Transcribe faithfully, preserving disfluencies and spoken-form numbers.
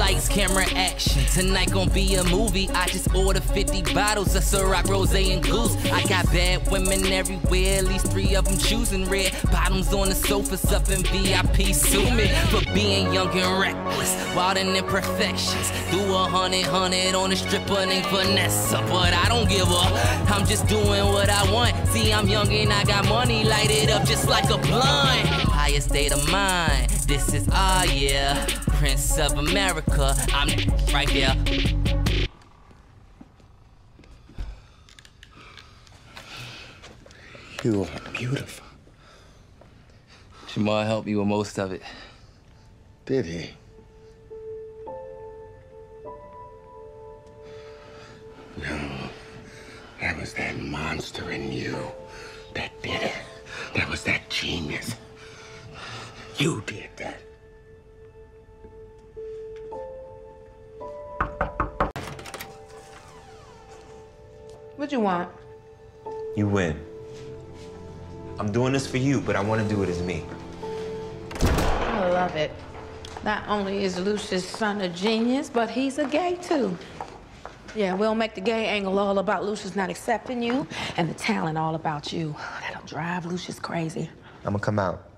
Lights, camera, action. Tonight gon' be a movie. I just ordered fifty bottles of Ciroc, Rosé, and Goose. I got bad women everywhere, at least three of them choosing red. Bottoms on the sofas up in V I P. Sue me for being young and reckless, wild and imperfections. Do a hundred, hundred on a stripper named Vanessa, but I don't give a. I'm just doing what I want. See, I'm young and I got money, light it up just like a blunt. Highest state of mind, this is our year. Prince of America, I'm right there. You are beautiful. Jamal helped me with most of it. Did he? No. That was that monster in you that did it. That was that genius. You did that. What you want? You win. I'm doing this for you, but I want to do it as me. I love it. Not only is Lucius son a genius, but he's a gay too. Yeah, we'll make the gay angle all about Lucius not accepting you, and the talent all about you. That'll drive Lucius crazy. I'm gonna come out.